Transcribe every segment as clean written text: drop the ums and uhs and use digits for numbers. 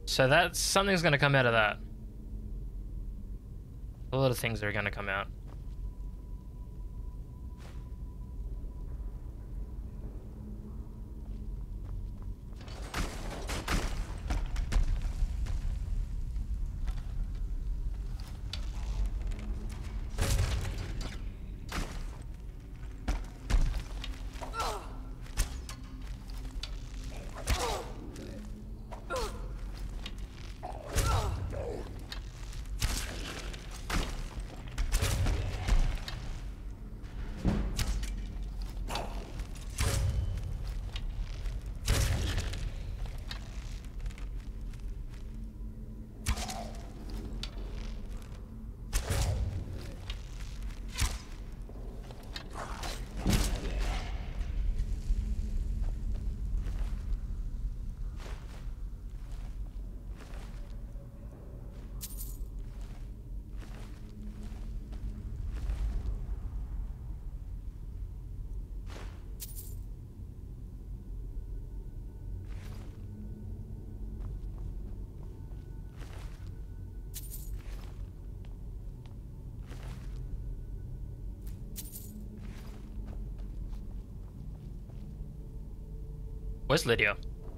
So that's something's gonna come out of that. A lot of things are gonna come out. Where's Lydia?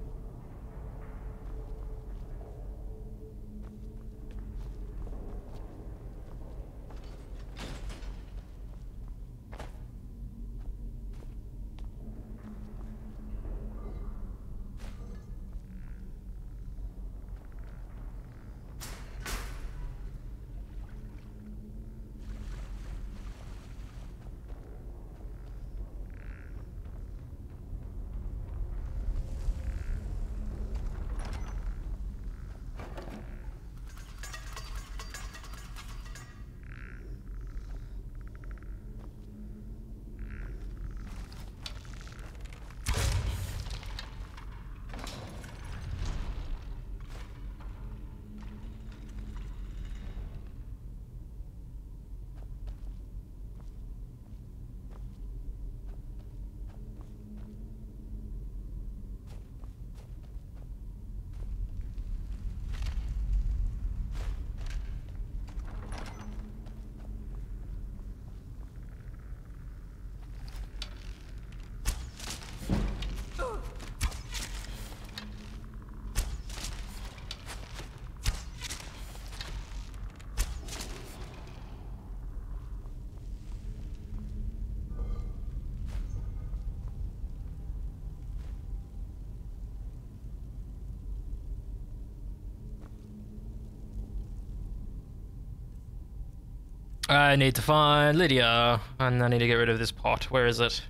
I need to find Lydia, and I need to get rid of this pot. Where is it?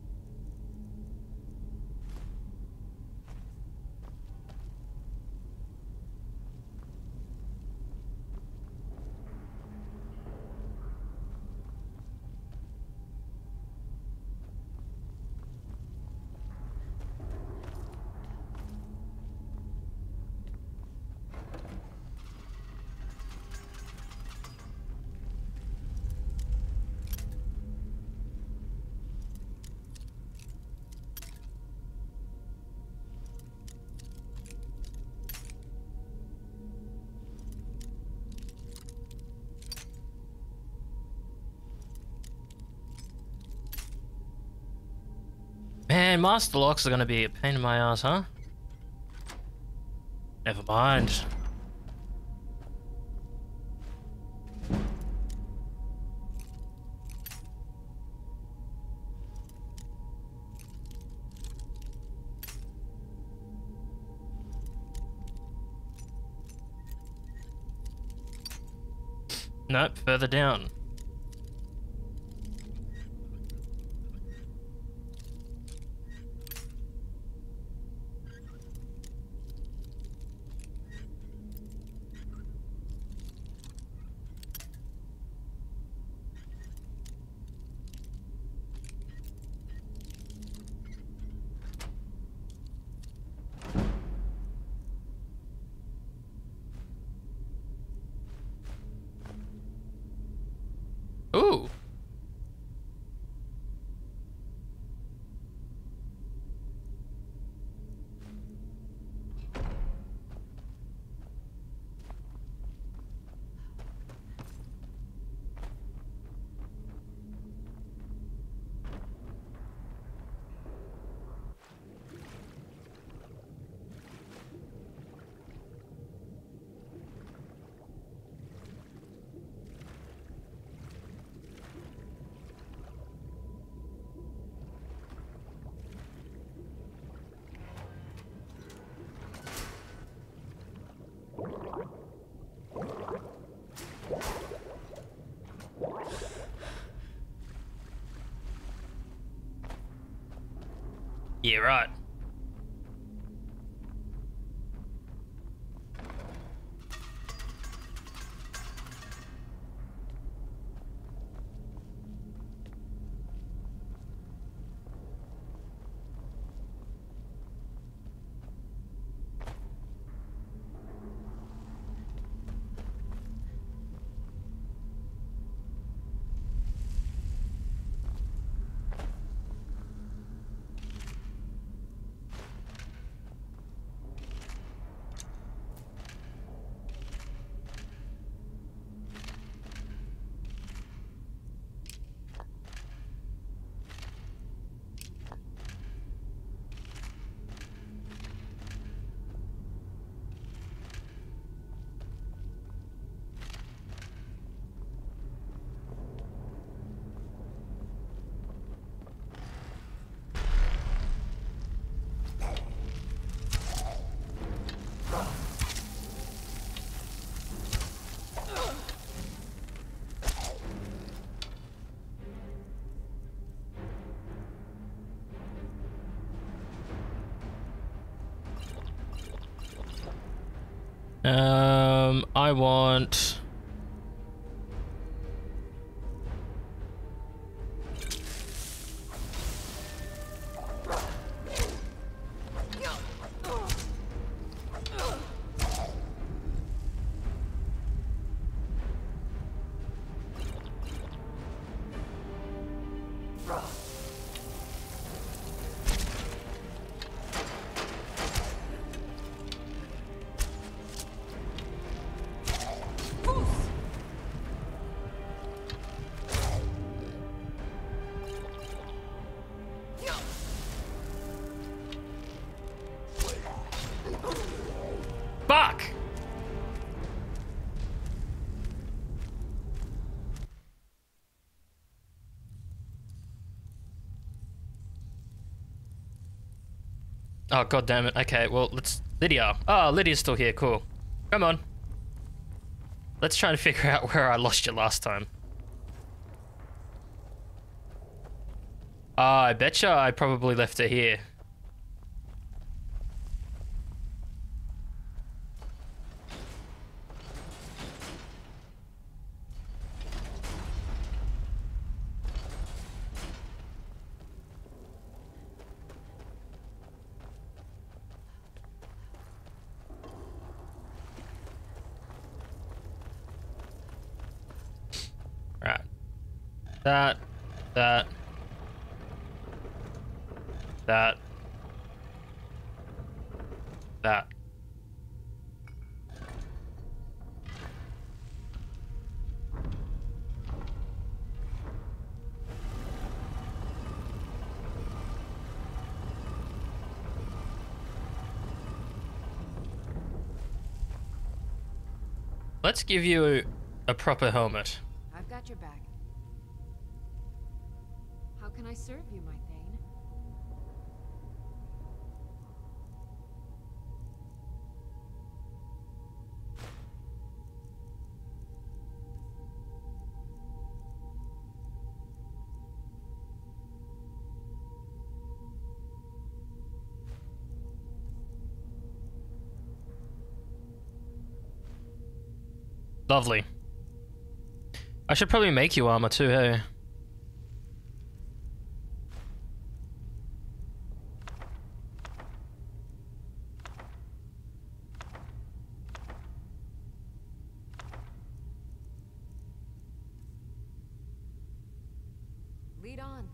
Man, master locks are gonna be a pain in my ass, huh? Never mind. Nope, further down. Ooh. right. I want... Fuck! Oh, god damn it. Okay, well, let's... Lydia. Oh, Lydia's still here. Cool. Come on. Let's try and figure out where I lost you last time. I betcha I probably left her here. Right. That. Let's give you a proper helmet. I've got your back. How can I serve you, my Thane? Lovely. I should probably make you armor too, hey? Lead on.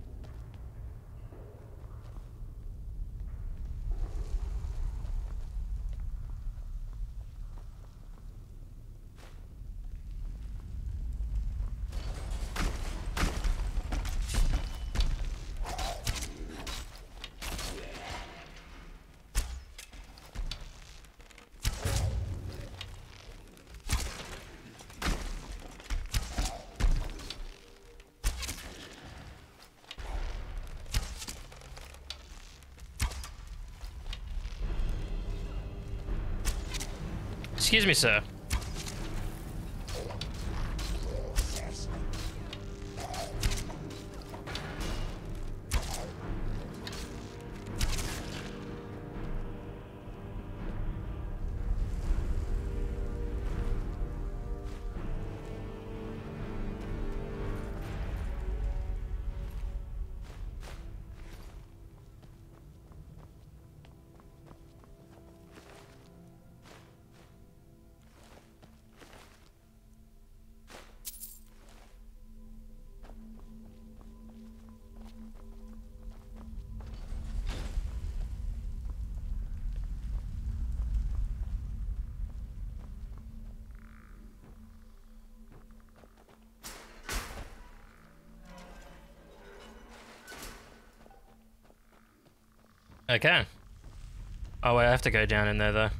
Excuse me, sir. Okay. Oh wait, I have to go down in there though.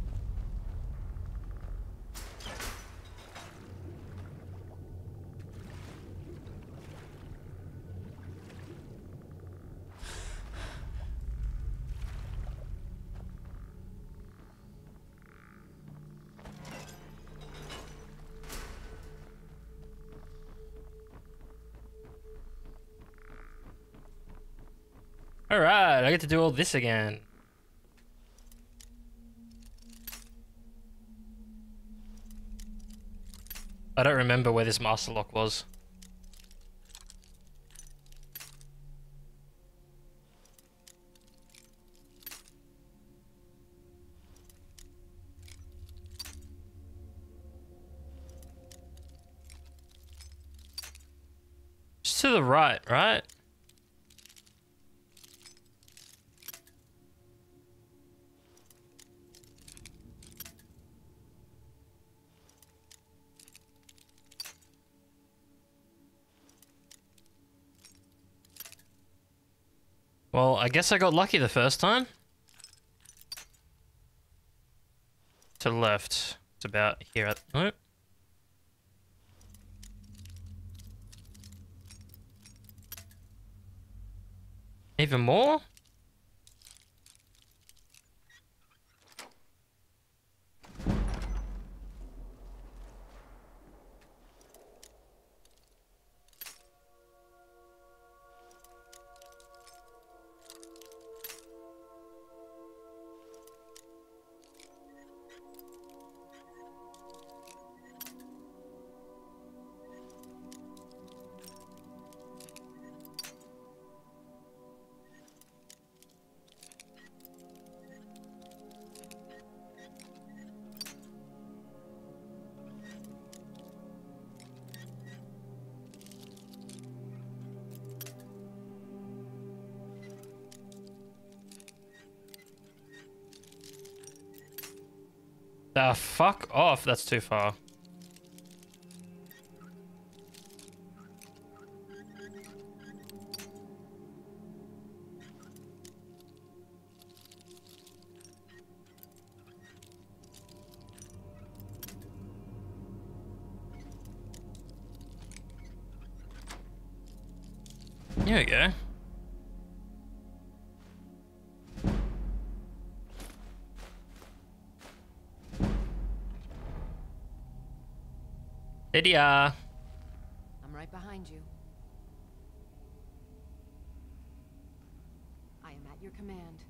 Alright, I get to do all this again. I don't remember where this master lock was. Just to the right, right? Well, I guess I got lucky the first time. To the left. It's about here at... Nope. Even more? Fuck off, that's too far. Here we go. Lydia. I'm right behind you. I am at your command.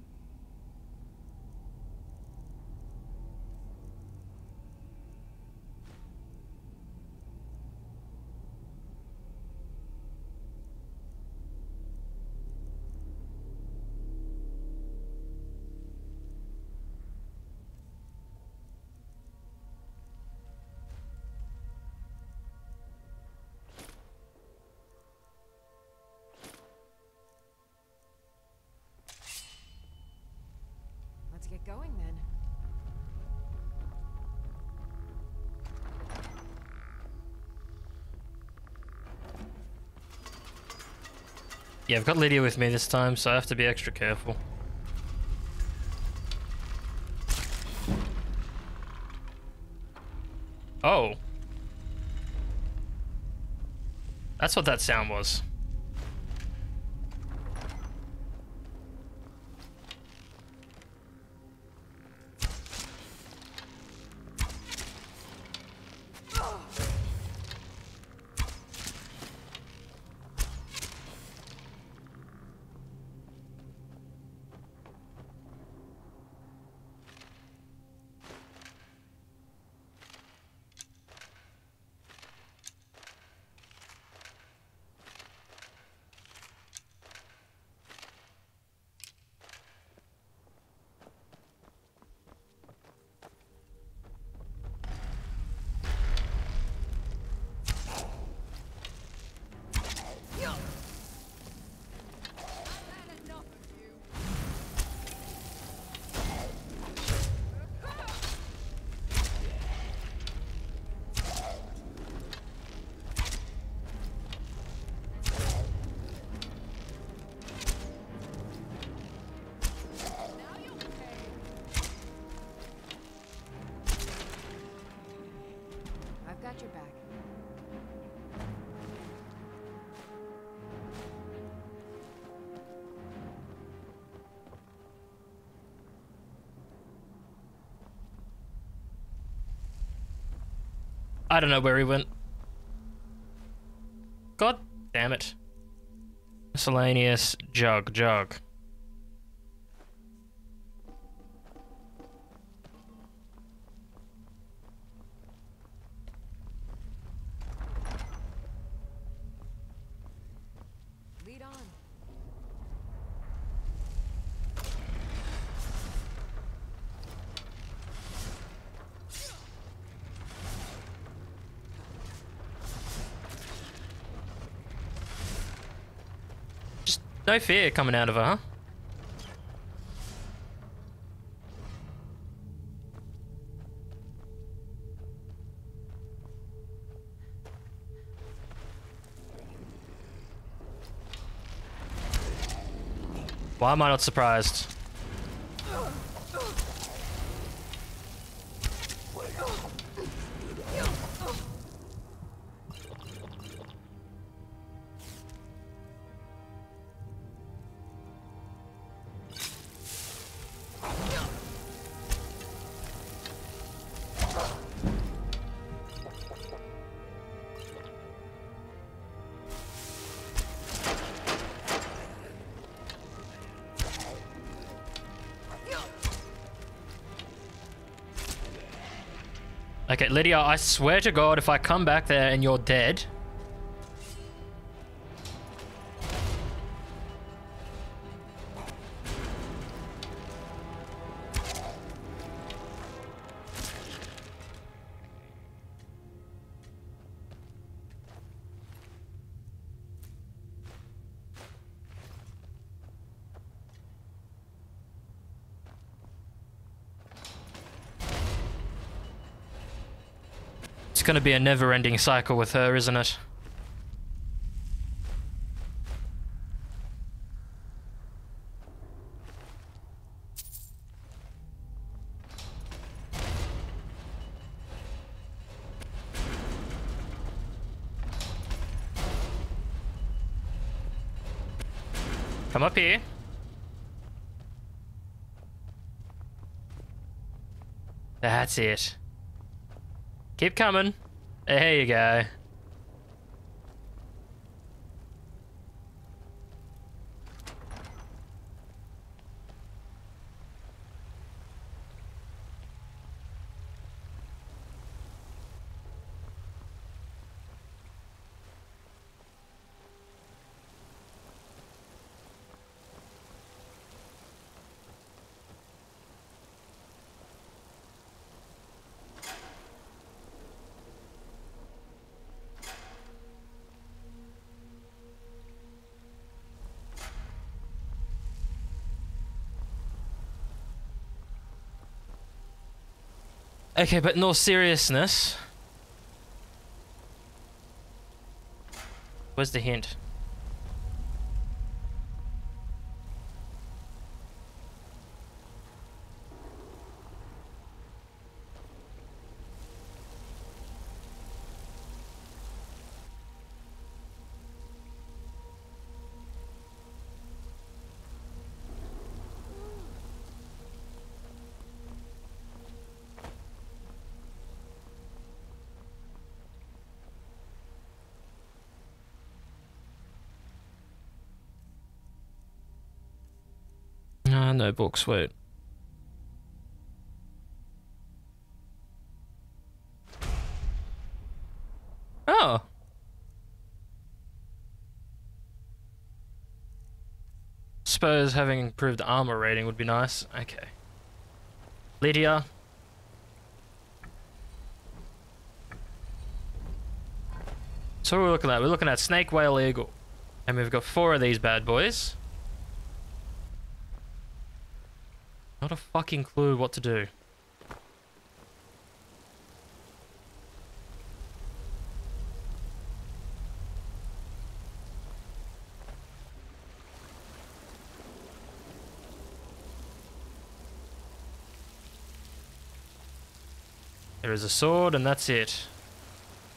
Let's get going then. Yeah, I've got Lydia with me this time, so I have to be extra careful. Oh. That's what that sound was. Got your back. I don't know where he went. God damn it. Miscellaneous jug. Lead on. Just no fear coming out of her, huh? Why am I not surprised? Okay, Lydia, I swear to God, if I come back there and you're dead... It's gonna be a never-ending cycle with her, isn't it? Come up here. That's it. Keep coming. There you go. Okay, but in all seriousness... Where's the hint? No books, wait. Oh. Suppose having improved armor rating would be nice. Okay. Lydia. So what are we looking at? We're looking at snake, whale, eagle. And we've got 4 of these bad boys. Not a fucking clue what to do. There is a sword and that's it.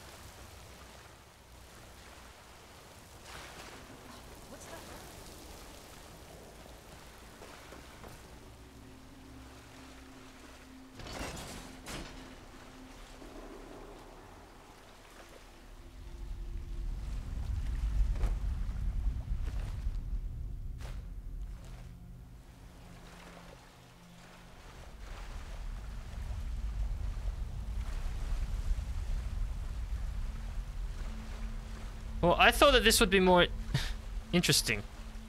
Well, I thought that this would be more interesting.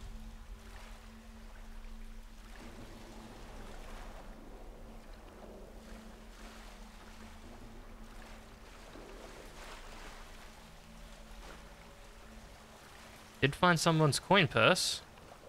Did find someone's coin purse.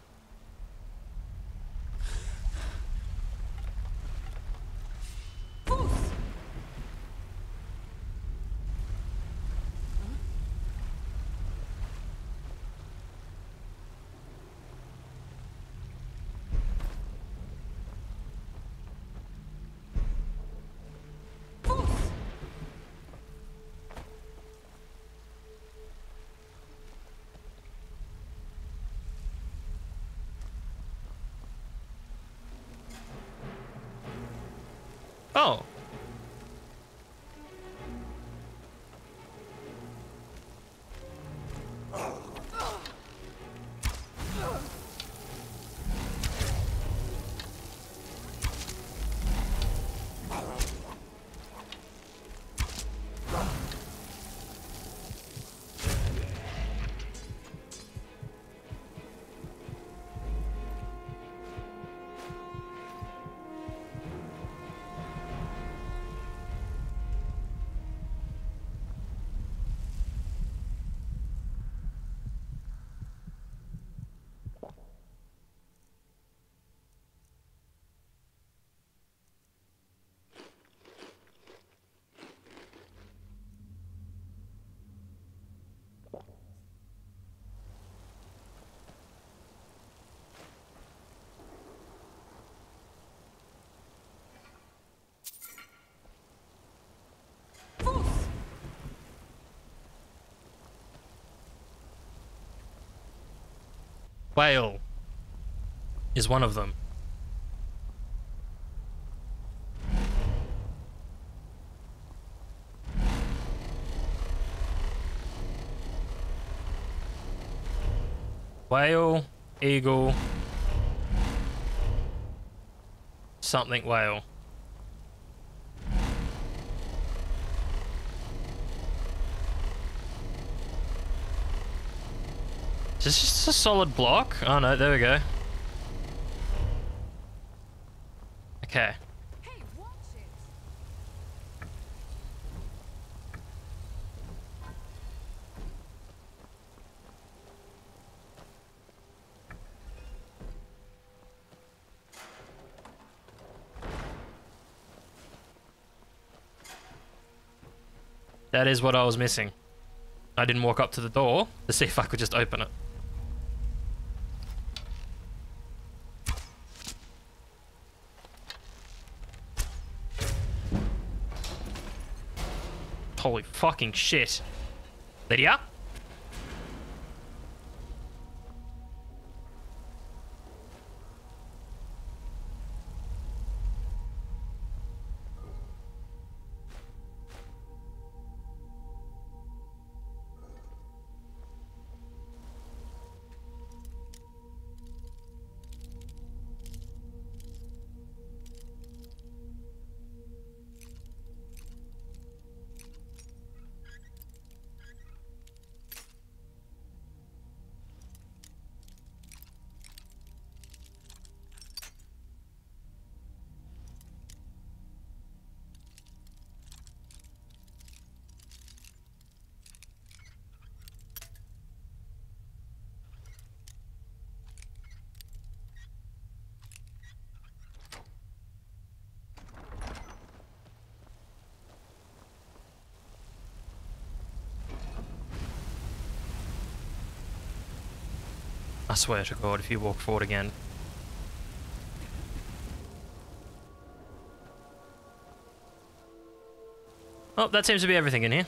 Oh. Whale is one of them. Whale, eagle, something whale. Is this just a solid block? Oh no, there we go. Okay. Hey, watch it. That is what I was missing. I didn't walk up to the door to see if I could just open it. Holy fucking shit. Lydia? I swear to God, if you walk forward again. Oh, that seems to be everything in here.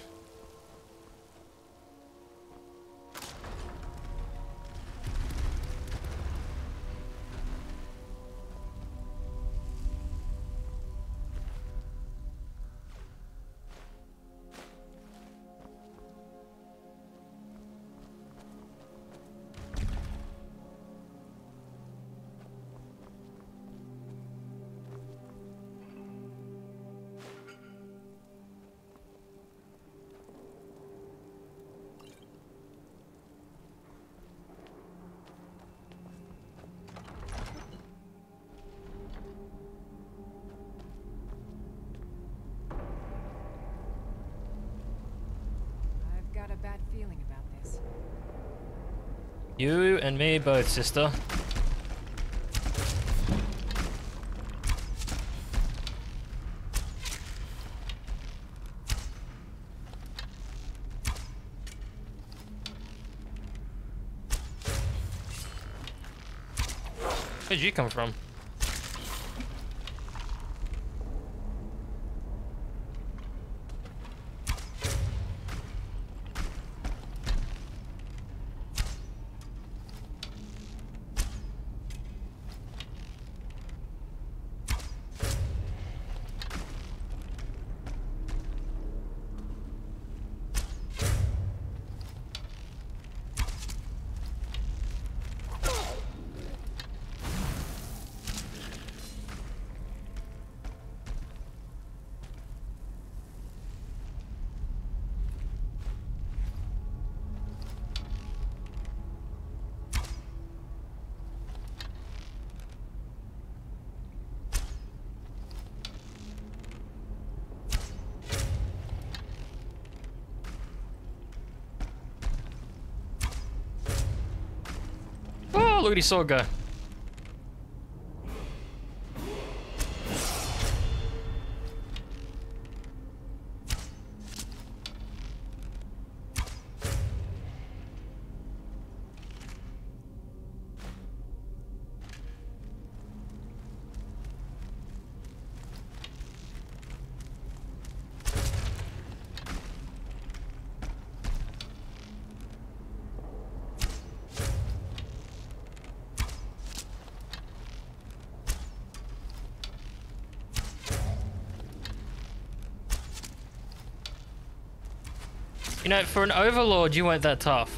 supplies. You and me both, sister. Where'd you come from? Oh, look at his sword go. You know, for an overlord, you weren't that tough.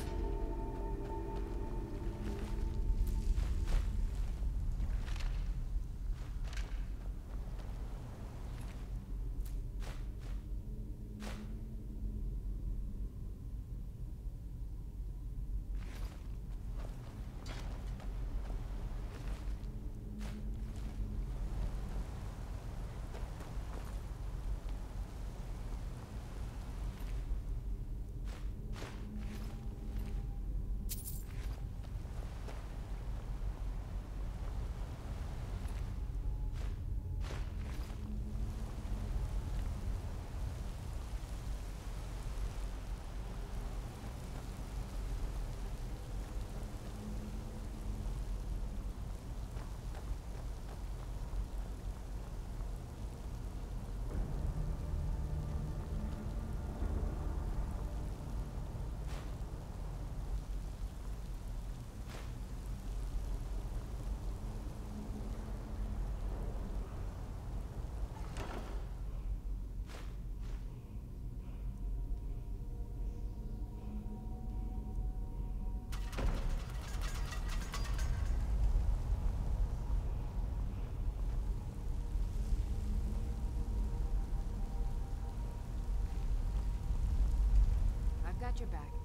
I've got your back.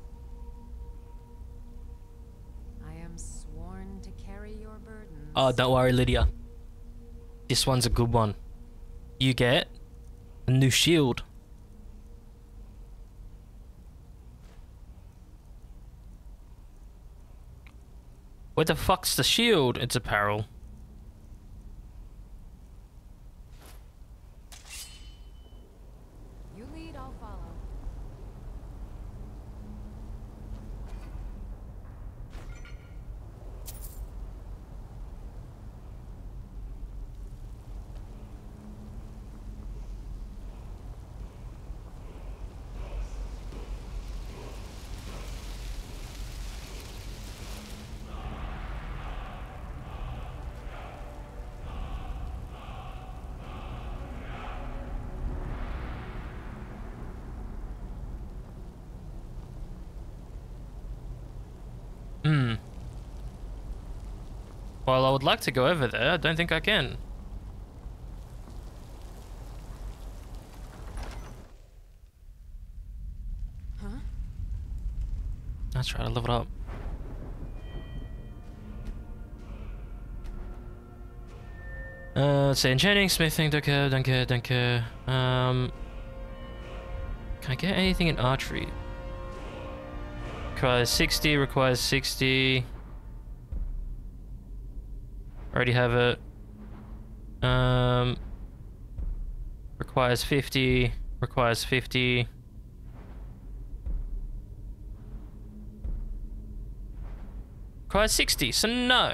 I am sworn to carry your burdens. Oh, don't worry, Lydia. This one's a good one. You get a new shield. Where the fuck's the shield? It's apparel. You lead, I'll follow. Well, I would like to go over there. I don't think I can. Huh? That's right, I leveled up. Let's see, enchanting, smithing, don't care, don't care, don't care. Can I get anything in archery? Requires 60, requires 60. Already have it. Requires 50, requires 50. Requires 60, so no.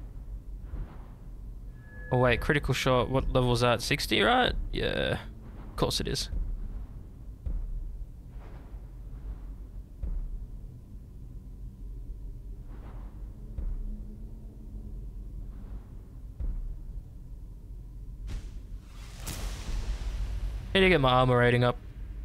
Oh wait, critical shot, what level is that? 60, right? Yeah, of course it is. Need to get my armor rating up.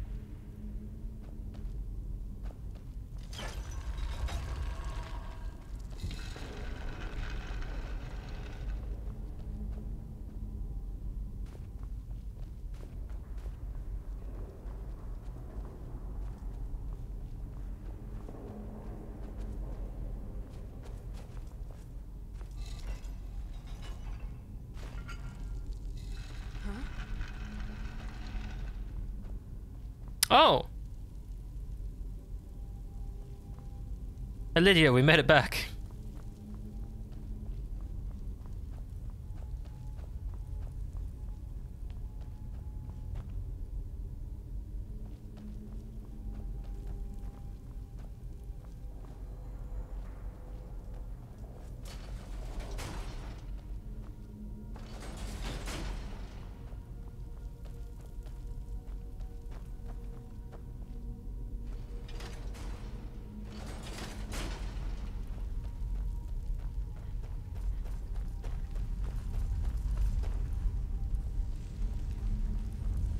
Oh! Hey Lydia, we made it back.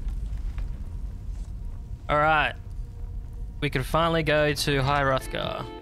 Alright. We can finally go to High Hrothgar.